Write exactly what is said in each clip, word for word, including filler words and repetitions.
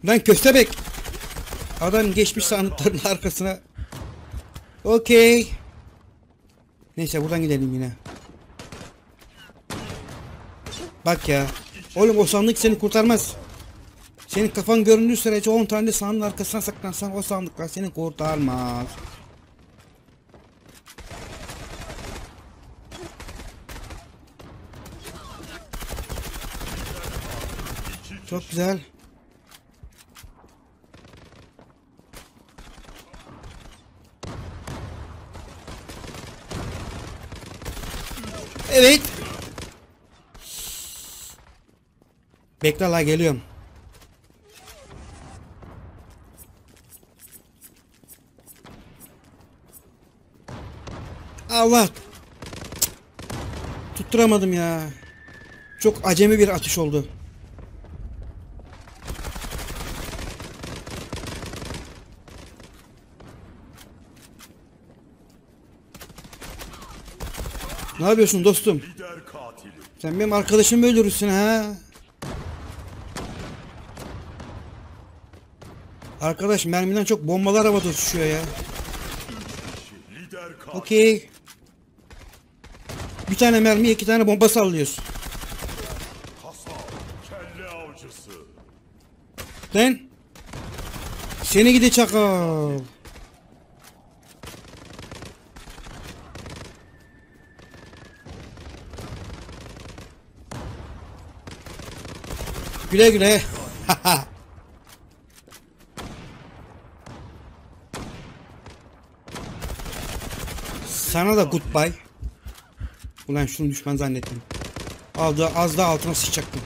Lan köstebek. Adam geçmiş sandıkların arkasına. Okey. Neyse buradan gidelim yine. Bak ya. Oğlum o sandık seni kurtarmaz. Senin kafan göründüğü sürece on tane sandığın arkasına saklansan o sandıklar seni kurtarmaz. Çok güzel. Evet. Bekle la geliyorum. Allah. Tutturamadım ya. Çok acemi bir atış oldu. Ne yapıyorsun dostum? Sen benim arkadaşımı öldürürsün ha. Arkadaş mermiden çok bombalar havada uçuşuyor ya. Okey. Bir tane mermi iki tane bomba sallıyorsun. Lan. Seni gidi çakal. Güle güle. Sana da goodbye. Ulan şunu düşman zannettim. Aldı, az daha altına sıçacaktım.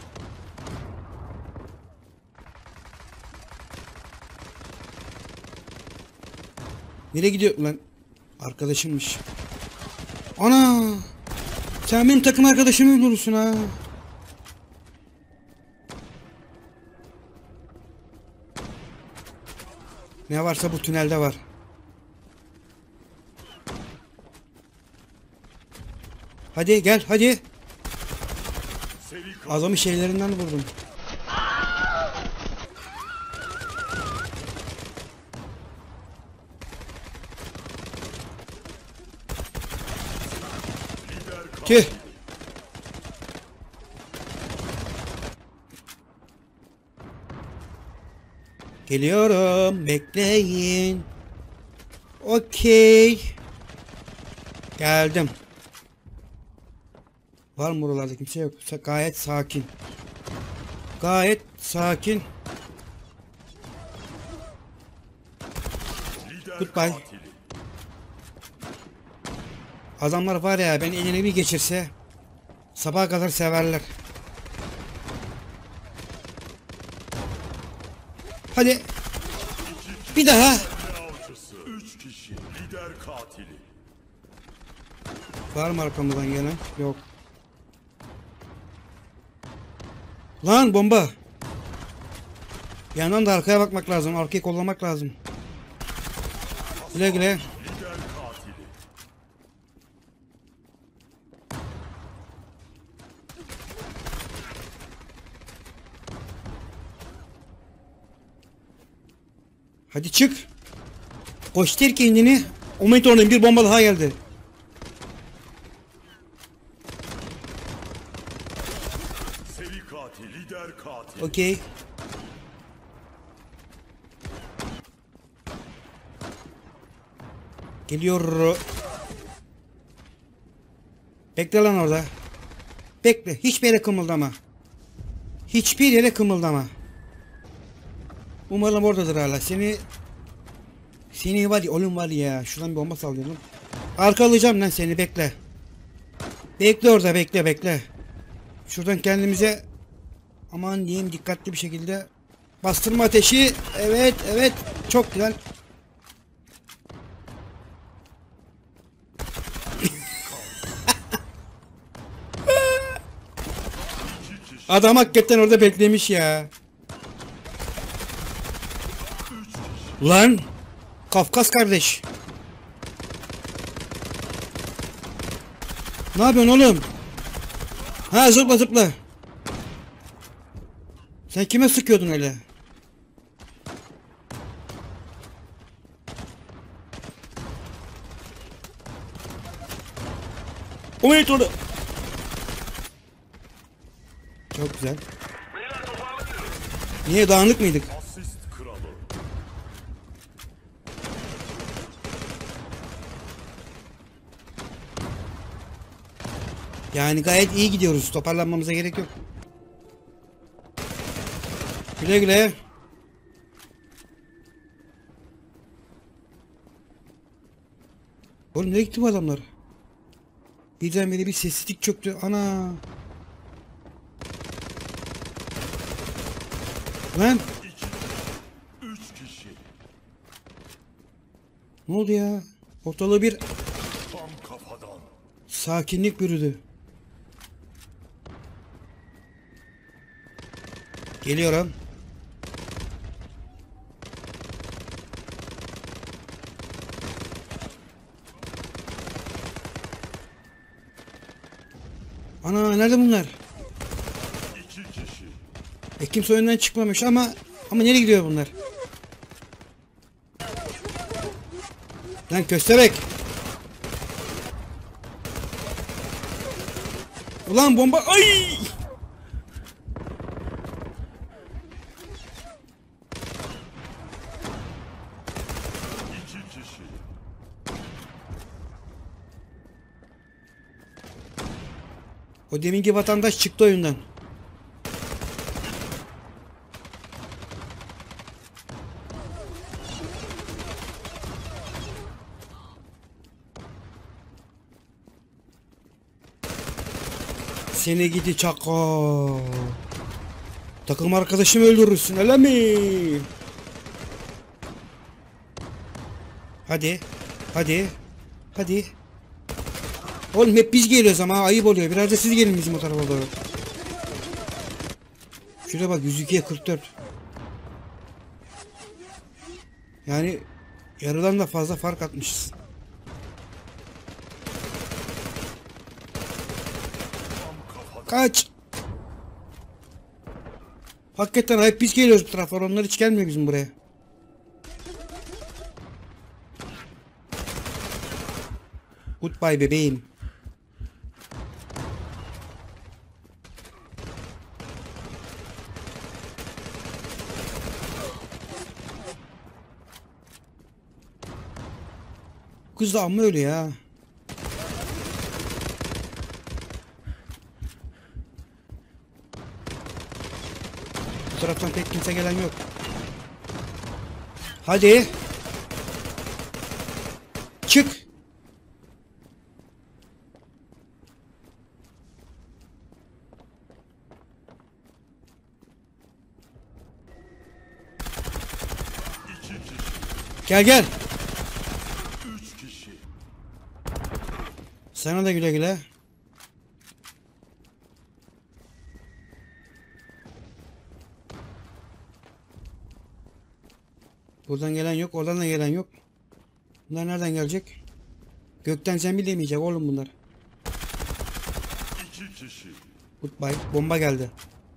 Nereye gidiyor lan? Arkadaşımmış. Ana! Sen benim takım arkadaşımı öldürürsün ha. Ne varsa bu tünelde var. Hadi gel hadi. Adamı şeylerinden vurdum. Tüh. Geliyorum. Bekleyin. Okey. Geldim. Var mı buralarda kimse yok. Gayet sakin. Gayet sakin. Goodbye. Adamlar var ya ben eline bir geçirse sabaha kadar severler. Hadi. Bir daha. Var mı arkamızdan gelen? Yok. Lan bomba. Bir yandan da arkaya bakmak lazım. Arkayı kollamak lazım. Güle güle. Hadi çık. Koştur kendini. O meteorun bir bomba daha geldi. Okey. Geliyor. Bekle lan orada. Bekle. Hiçbir yere kımıldama. Hiçbir yere kımıldama. Umarım oradadır hala. Seni Seni var ya oğlum var ya. Şuradan bir bomba sallıyorum. Arkalayacağım lan seni bekle. Bekle orada bekle bekle. Şuradan kendimize aman diyeyim dikkatli bir şekilde bastırma ateşi. Evet evet çok güzel. Adam hakikaten orada beklemiş ya. Lan Kafkas kardeş. Ne yapıyorsun oğlum? Ha zıpla zıpla. Sen kime sıkıyordun öyle? O metroda. Çok güzel. Niye dağınık mıydık? Asist kralı. Yani gayet iyi gidiyoruz. Toparlanmamıza gerek yok. Güle güle. Oğlum nereye gitti bu adamlar? Birdenbire bir sessizlik çöktü. Ana. Lan. İki. Üç kişi. Ne oldu ya? Ortalığı bir Tam kafadan. sakinlik bürüdü. Geliyorum. Ana nerede bunlar? İki kişi. E kimse oyundan çıkmamış ama ama nereye gidiyor bunlar? Lan köstebek. Ulan bomba ay! İki kişi. O deminki vatandaş çıktı oyundan. Seni gidi çakal. Takım arkadaşımı öldürürsün öyle mi? Hadi. Hadi. Hadi. Oğlum hep biz geliyoruz ama ayıp oluyor. Biraz da siz gelin bizim o tarafa doğru. Şuraya bak yüz ikiye kırk dört. Yani yarıdan da fazla fark atmışız. Kaç. Hakikaten hep biz geliyoruz bu tarafa. Onlar hiç gelmiyor bizim buraya. Goodbye bebeğim. Kız da amma öyle ya. Bu taraftan pek kimse gelen yok. Hadi. Çık. İki kişi. Gel gel. Üç kişi. Sana da güle güle. Buradan gelen yok, oradan da gelen yok. Bunlar nereden gelecek? Gökten sen bilemeyecek oğlum bunlar. İki kişi. Goodbye. Bomba geldi.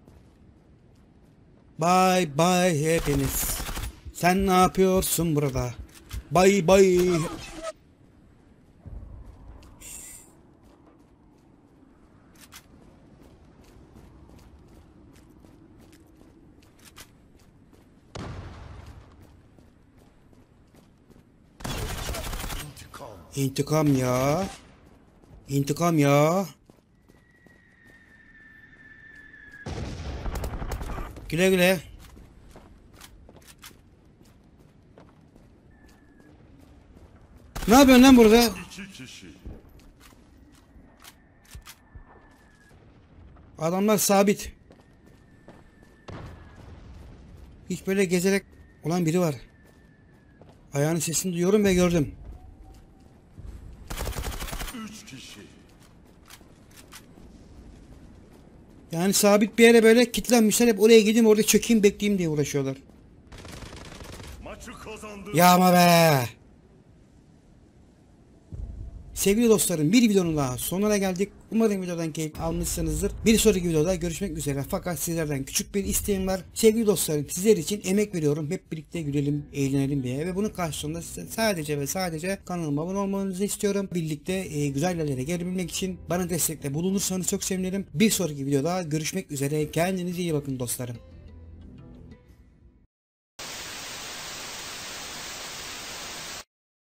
Bye bye hepiniz. Sen ne yapıyorsun burada? Bye bye. İntikam. İntikam ya. İntikam ya. Güle güle. Ne yapıyorsun lan burada? İki kişi. Adamlar sabit. Hiç böyle gezerek olan biri var. Ayağının sesini duyuyorum ve gördüm. Üç kişi. Yani sabit bir yere böyle kilitlenmişler, hep oraya gideyim orada çökeyim bekleyeyim diye uğraşıyorlar. Maçı kazandı. Yağma be. Sevgili dostlarım, bir videonun daha sonuna geldik. Umarım videodan keyif almışsınızdır. Bir sonraki videoda görüşmek üzere. Fakat sizlerden küçük bir isteğim var. Sevgili dostlarım, sizler için emek veriyorum. Hep birlikte gülelim, eğlenelim diye. Ve bunun karşılığında size sadece ve sadece kanalıma abone olmanızı istiyorum. Birlikte e, güzel yerlere gelebilmek için bana destekte bulunursanız çok sevinirim. Bir sonraki videoda görüşmek üzere. Kendinize iyi bakın dostlarım.